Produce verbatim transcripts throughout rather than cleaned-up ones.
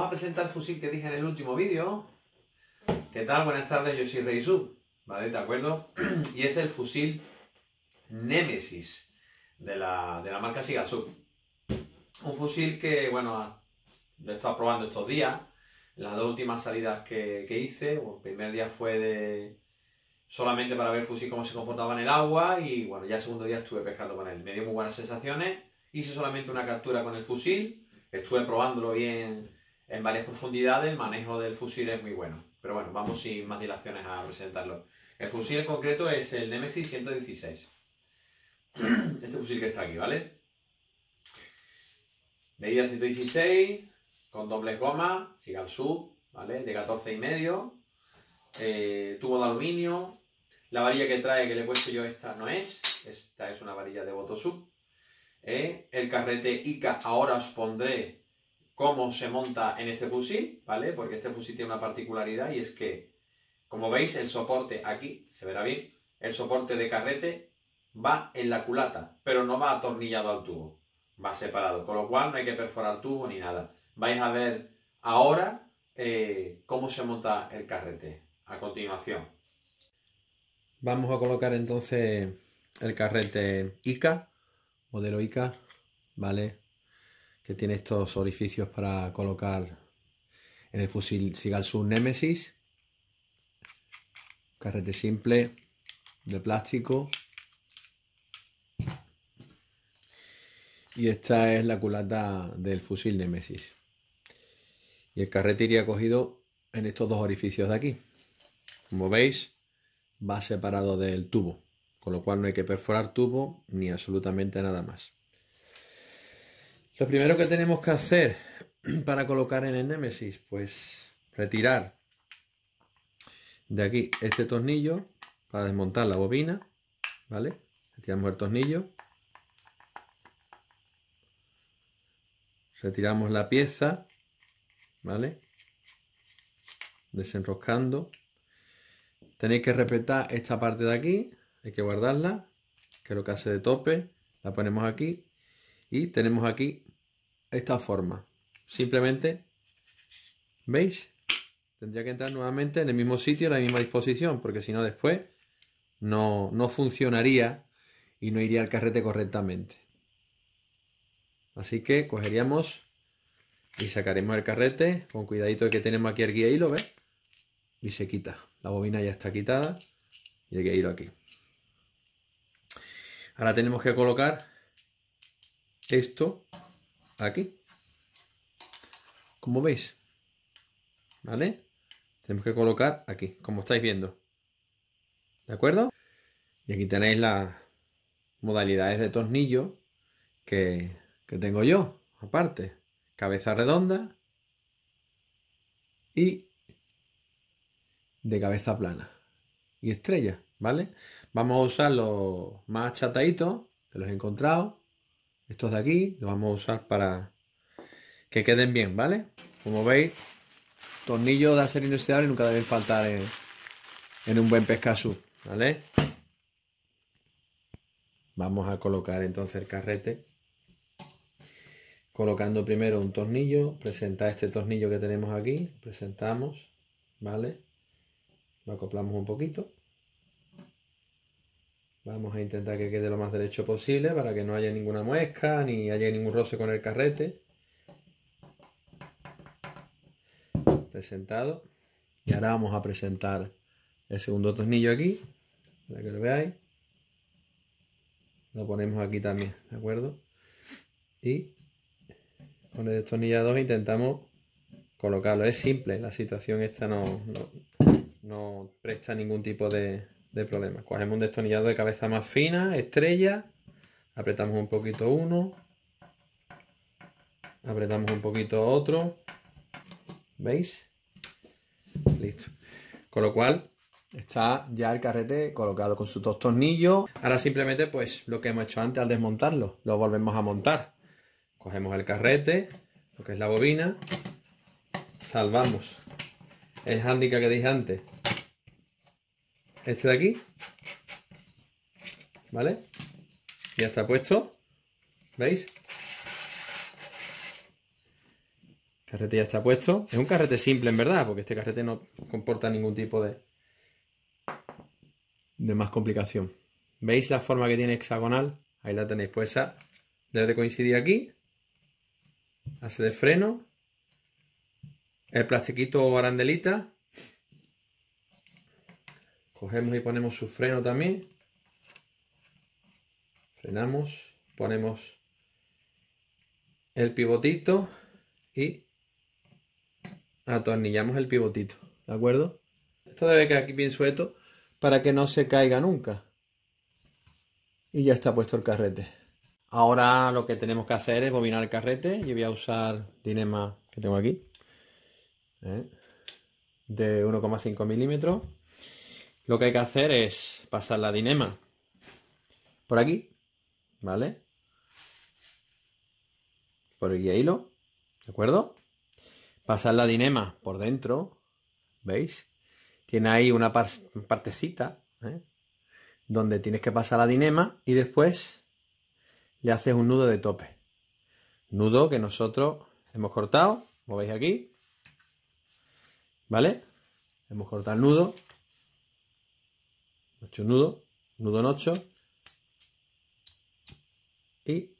a presentar el fusil que dije en el último vídeo. ¿Qué tal? Buenas tardes, yo soy Reisu, ¿vale? ¿De acuerdo? Y es el fusil Nemesis de la, de la marca Sigalsub. Un fusil que, bueno, lo he estado probando estos días. Las dos últimas salidas que, que hice, bueno, el primer día fue de solamente para ver el fusil cómo se comportaba en el agua y bueno, ya el segundo día estuve pescando con él. Me dio muy buenas sensaciones. Hice solamente una captura con el fusil. Estuve probándolo bien en varias profundidades. El manejo del fusil es muy bueno. Pero bueno, vamos sin más dilaciones a presentarlo. El fusil en concreto es el Nemesis ciento dieciséis. Este fusil que está aquí, ¿vale? Medida ciento dieciséis, con dobles gomas, Sigalsub, ¿vale? De catorce y medio. Eh, tubo de aluminio. La varilla que trae, que le he puesto yo, esta no es. Esta es una varilla de Botosub. Eh, el carrete I K A, ahora os pondré cómo se monta en este fusil, ¿vale? Porque este fusil tiene una particularidad y es que, como veis, el soporte aquí, se verá bien, el soporte de carrete va en la culata, pero no va atornillado al tubo, va separado, con lo cual no hay que perforar tubo ni nada. Vais a ver ahora eh, cómo se monta el carrete a continuación. Vamos a colocar entonces el carrete I K A, modelo I K A, ¿vale? Que tiene estos orificios para colocar en el fusil Sigalsub Nemesis. Carrete simple de plástico. Y esta es la culata del fusil Nemesis. Y el carrete iría cogido en estos dos orificios de aquí. Como veis, va separado del tubo, con lo cual no hay que perforar tubo ni absolutamente nada más. Lo primero que tenemos que hacer para colocar en el Nemesis, pues retirar de aquí este tornillo para desmontar la bobina, ¿vale? Retiramos el tornillo, retiramos la pieza, ¿vale? Desenroscando. Tenéis que respetar esta parte de aquí, hay que guardarla, que es lo que hace de tope. La ponemos aquí y tenemos aquí esta forma. Simplemente, ¿veis? Tendría que entrar nuevamente en el mismo sitio, en la misma disposición, porque si no después no, no funcionaría y no iría el carrete correctamente. Así que cogeríamos y sacaremos el carrete con cuidadito de que tenemos aquí el guía hilo, ¿ves? Y se quita. La bobina ya está quitada y el guía hilo aquí. Ahora tenemos que colocar esto aquí, como veis, ¿vale? Tenemos que colocar aquí, como estáis viendo, ¿de acuerdo? Y aquí tenéis las modalidades de tornillo que, que tengo yo, aparte, cabeza redonda y de cabeza plana y estrella, ¿vale? Vamos a usar los más achataditos, que los he encontrado, estos de aquí, los vamos a usar para que queden bien, ¿vale? Como veis, tornillos de acero inoxidable nunca deben faltar en, en un buen pescasú, ¿vale? Vamos a colocar entonces el carrete. Colocando primero un tornillo, presentar este tornillo que tenemos aquí, presentamos, ¿vale? Lo acoplamos un poquito. Vamos a intentar que quede lo más derecho posible para que no haya ninguna muesca ni haya ningún roce con el carrete. Presentado. Y ahora vamos a presentar el segundo tornillo aquí, para que lo veáis. Lo ponemos aquí también, ¿de acuerdo? Y con el destornillador intentamos colocarlo. Es simple, la situación esta no, no, no presta ningún tipo de, de problema. Cogemos un destornillador de cabeza más fina, estrella, apretamos un poquito uno, apretamos un poquito otro, ¿veis? Listo. Con lo cual está ya el carrete colocado con sus dos tornillos. Ahora simplemente pues lo que hemos hecho antes al desmontarlo, lo volvemos a montar. Cogemos el carrete, lo que es la bobina, salvamos el handicap que dije antes, este de aquí, ¿vale? Ya está puesto, ¿veis? El carrete ya está puesto. Es un carrete simple en verdad, porque este carrete no comporta ningún tipo de, de más complicación. ¿Veis la forma que tiene hexagonal? Ahí la tenéis. Pues esa debe de coincidir aquí. Hace de freno. El plastiquito o arandelita. Cogemos y ponemos su freno también. Frenamos. Ponemos el pivotito y atornillamos el pivotito. ¿De acuerdo? Esto debe quedar aquí bien suelto para que no se caiga nunca. Y ya está puesto el carrete. Ahora lo que tenemos que hacer es bobinar el carrete. Yo voy a usar Dyneema que tengo aquí. ¿Eh? De uno coma cinco milímetros. Lo que hay que hacer es pasar la Dyneema por aquí. ¿Vale? Por el guía hilo. ¿De acuerdo? Pasar la Dyneema por dentro. ¿Veis? Tiene ahí una par partecita. ¿eh? Donde tienes que pasar la Dyneema y después le haces un nudo de tope. Nudo que nosotros hemos cortado, como veis aquí. ¿Vale? Hemos cortado el nudo. Hemos hecho un nudo, nudo en ocho. Y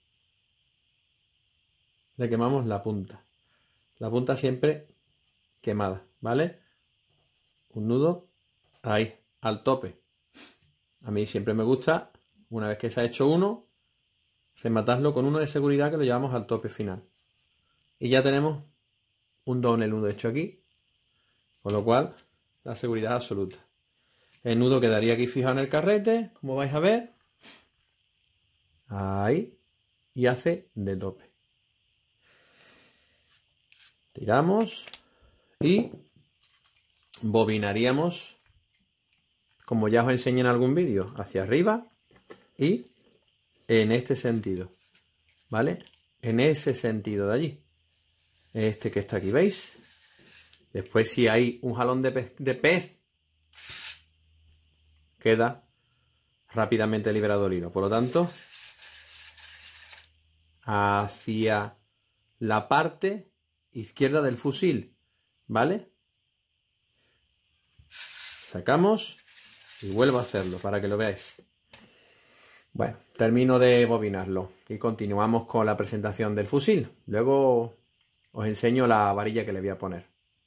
le quemamos la punta. La punta siempre quemada, ¿vale? Un nudo ahí, al tope. A mí siempre me gusta, una vez que se ha hecho uno, rematarlo con uno de seguridad que lo llevamos al tope final. Y ya tenemos un doble nudo hecho aquí, con lo cual la seguridad es absoluta. El nudo quedaría aquí fijado en el carrete, como vais a ver. Ahí. Y hace de tope. Tiramos y bobinaríamos, como ya os enseñé en algún vídeo, hacia arriba y en este sentido, ¿vale? En ese sentido de allí. Este que está aquí, ¿veis? Después si hay un jalón de pez, de pez queda rápidamente liberado el hilo. Por lo tanto, hacia la parte izquierda del fusil, ¿vale? Sacamos y vuelvo a hacerlo para que lo veáis. Bueno, termino de bobinarlo y continuamos con la presentación del fusil. Luego os enseño la varilla que le voy a poner.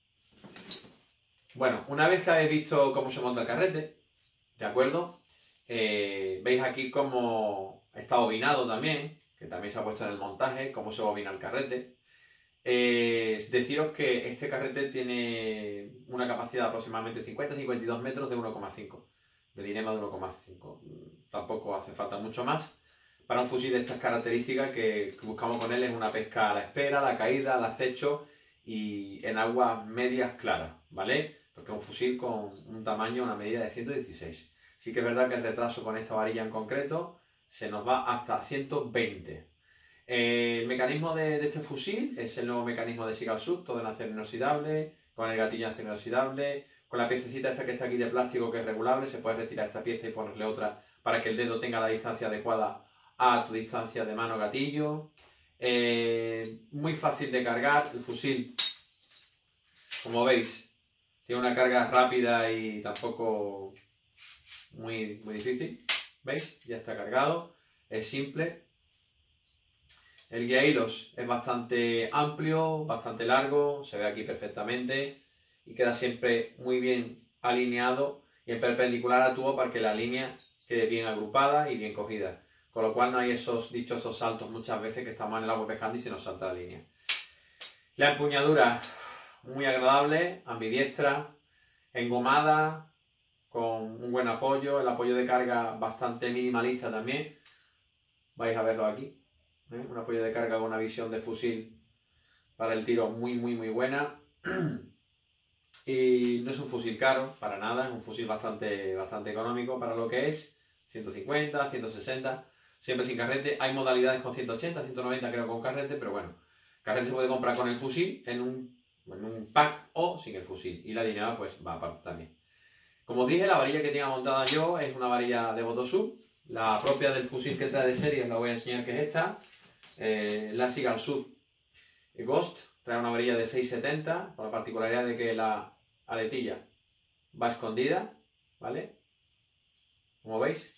Bueno, una vez que habéis visto cómo se monta el carrete, ¿de acuerdo? Eh, veis aquí cómo está bobinado también, que también se ha puesto en el montaje, cómo se bobina el carrete. Eh, deciros que este carrete tiene una capacidad de aproximadamente cincuenta a cincuenta y dos metros de uno coma cinco, de Dyneema de uno coma cinco. Tampoco hace falta mucho más para un fusil de estas características. Que, que buscamos con él es una pesca a la espera, a la caída, al acecho y en aguas medias claras, ¿vale? Porque es un fusil con un tamaño, una medida de ciento dieciséis. Sí que es verdad que el retraso con esta varilla en concreto se nos va hasta ciento veinte. El mecanismo de, de este fusil es el nuevo mecanismo de Seagull Sub, todo en acero inoxidable, con el gatillo en acero inoxidable, con la piececita esta que está aquí de plástico que es regulable. Se puede retirar esta pieza y ponerle otra para que el dedo tenga la distancia adecuada a tu distancia de mano gatillo. Eh, muy fácil de cargar, el fusil, como veis, tiene una carga rápida y tampoco muy, muy difícil. ¿Veis? Ya está cargado, es simple. El guía hilos es bastante amplio, bastante largo, se ve aquí perfectamente y queda siempre muy bien alineado y en perpendicular al tubo para que la línea quede bien agrupada y bien cogida. Con lo cual no hay esos dichosos saltos muchas veces que estamos en el agua pescando y se nos salta la línea. La empuñadura muy agradable, ambidiestra, engomada, con un buen apoyo, el apoyo de carga bastante minimalista también. Vais a verlo aquí. ¿Eh? Un apoyo de carga con una visión de fusil para el tiro muy muy muy buena. Y no es un fusil caro para nada, es un fusil bastante, bastante económico para lo que es. ciento cincuenta, ciento sesenta, siempre sin carrete. Hay modalidades con ciento ochenta, ciento noventa creo con carrete, pero bueno, carrete se puede comprar con el fusil en un, en un pack o sin el fusil, y la Dyneema pues va aparte también. Como os dije, la varilla que tengo montada yo es una varilla de Botosub. La propia del fusil que trae de serie os la voy a enseñar, que es esta. Eh, la Seagull Sub Ghost, trae una varilla de seis setenta, con la particularidad de que la aletilla va escondida, ¿vale? Como veis.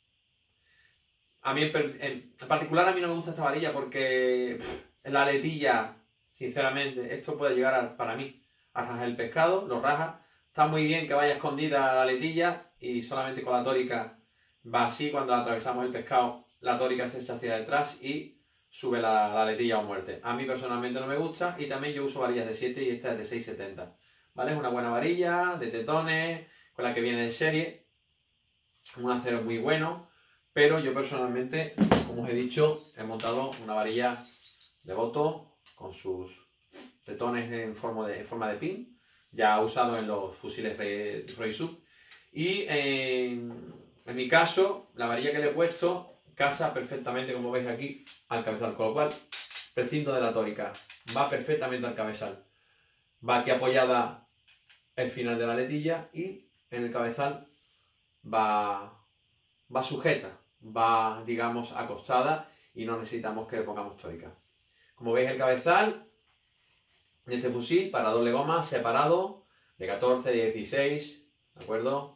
A mí en, en particular a mí no me gusta esta varilla porque pff, la aletilla, sinceramente, esto puede llegar a, para mí a rajar el pescado, lo raja. Está muy bien que vaya escondida la aletilla y solamente con la tórica va así. Cuando atravesamos el pescado, la tórica se echa hacia detrás y sube la, la aletilla a muerte. A mí personalmente no me gusta y también yo uso varillas de siete y esta es de seis setenta. ¿Vale? Es una buena varilla de tetones, con la que viene de serie. Un acero muy bueno, pero yo personalmente, como os he dicho, he montado una varilla de boto con sus tetones en forma de, en forma de pin, ya usado en los fusiles Roy-Sub. Y en, en mi caso, la varilla que le he puesto casa perfectamente, como veis aquí, al cabezal, con lo cual precinto de la tórica, va perfectamente al cabezal. Va aquí apoyada el final de la aletilla y en el cabezal va, va sujeta, va, digamos, acostada y no necesitamos que le pongamos tórica. Como veis, el cabezal de este fusil para doble goma separado de catorce, de dieciséis, ¿de acuerdo?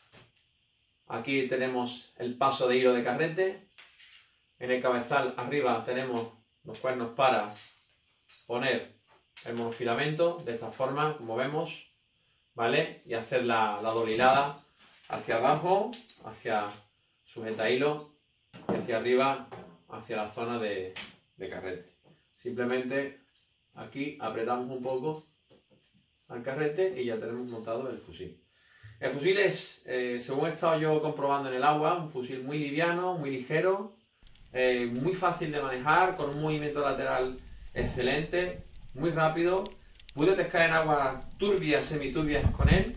Aquí tenemos el paso de hilo de carrete. En el cabezal arriba tenemos los cuernos para poner el monofilamento de esta forma, como vemos, ¿vale? Y hacer la, la doble hilada hacia abajo, hacia sujeta hilo, y hacia arriba, hacia la zona de, de carrete. Simplemente aquí apretamos un poco al carrete y ya tenemos montado el fusil. El fusil es, eh, según he estado yo comprobando en el agua, un fusil muy liviano, muy ligero, eh, muy fácil de manejar, con un movimiento lateral excelente, muy rápido. Pude pescar en aguas turbias, semiturbias con él.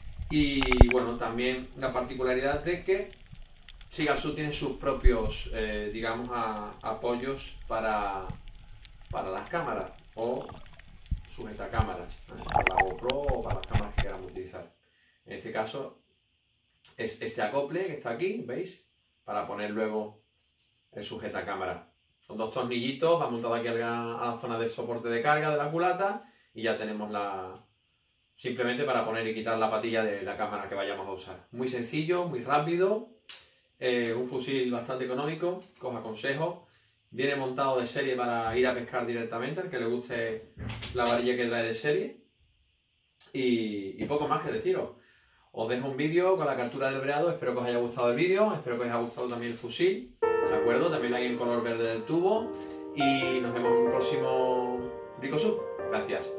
Y bueno, también la particularidad de que Seagull Sub tiene sus propios, eh, digamos, a, apoyos para, para las cámaras o sujetacámaras, ¿eh? Para la GoPro o para las cámaras que queramos utilizar. En este caso es este acople que está aquí, ¿veis? Para poner luego el sujetacámara. Con dos tornillitos, va montado aquí a la, a la zona del soporte de carga de la culata y ya tenemos la... simplemente para poner y quitar la patilla de la cámara que vayamos a usar. Muy sencillo, muy rápido, eh, un fusil bastante económico, que os aconsejo. Viene montado de serie para ir a pescar directamente, al que le guste la varilla que trae de serie. Y, y poco más que deciros. Os dejo un vídeo con la captura del breado, espero que os haya gustado el vídeo, espero que os haya gustado también el fusil, ¿de acuerdo? También hay en color verde del tubo y nos vemos en un próximo Ricosub. Gracias.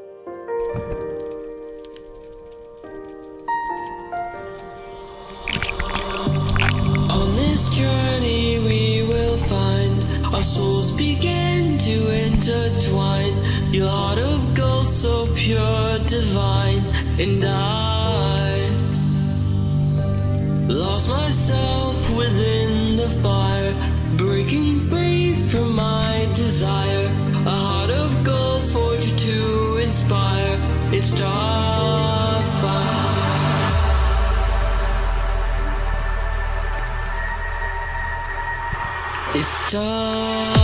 On this journey we will find our souls begin to intertwine. Your heart of gold so pure, divine, and I lost myself within the fire, breaking free from my desire. A heart of gold forged to inspire. It's Starfire. It's Starfire.